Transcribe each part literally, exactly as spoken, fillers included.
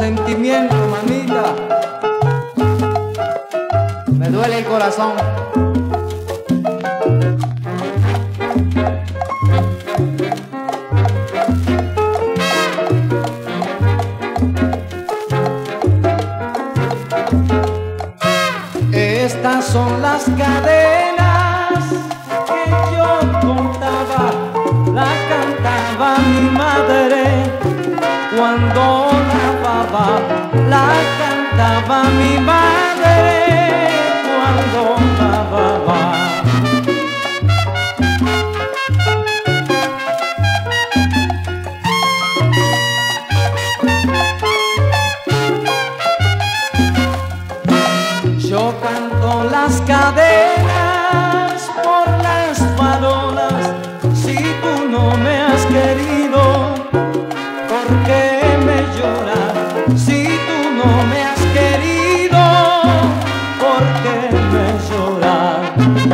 sentimiento, mamita. Me duele el corazón. Estas son las cadenas que yo contaba, la cantaba mi madre cuando lavaba, la cantaba mi madre cuando lavaba. Yo canto las cadenas por las farolas. Si tú no me has querido, ¿por qué me lloras? Si tú no me has querido, ¿por qué me lloras?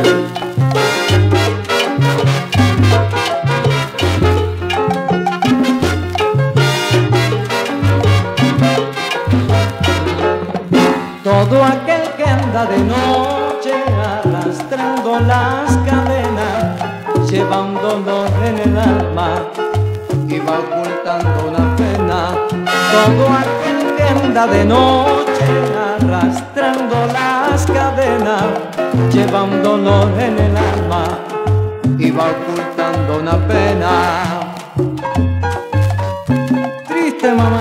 Todo aquel que anda de noche arrastrando las cadenas, lleva un dolor en el alma y va ocultando una pena. Todo aquel que anda de noche arrastrando las cadenas, lleva un dolor en el alma y va ocultando una pena. Triste mamá.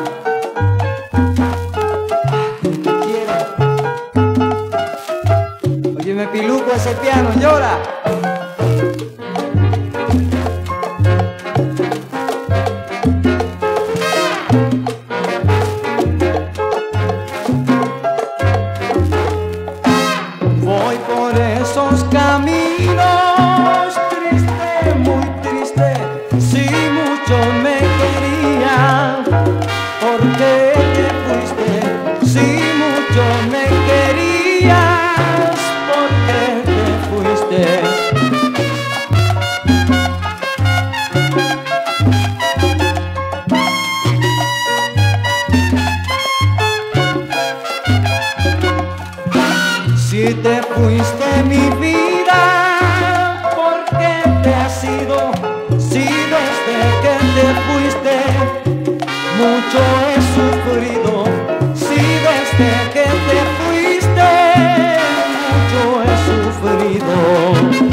Me piluco ese piano, llora. Voy por esos caminos, triste, muy triste. Si mucho me quería, ¿por qué te fuiste? Si mucho me quería, si te fuiste mi vida, ¿por qué te has ido? Si desde que te fuiste mucho he sufrido. Si desde que te fuiste mucho he sufrido.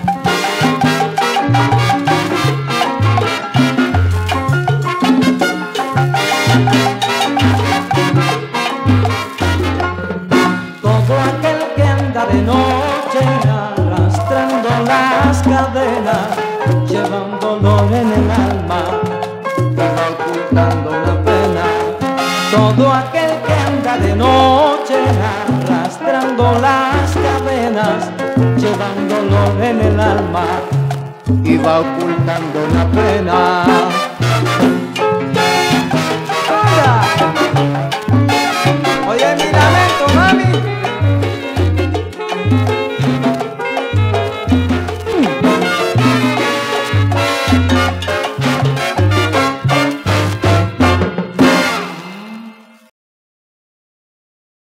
De noche arrastrando las cadenas, lleva un dolor en el alma y va ocultando una pena. Todo aquel que anda de noche arrastrando las cadenas, lleva un dolor en el alma y va ocultando una pena. ¡Hola!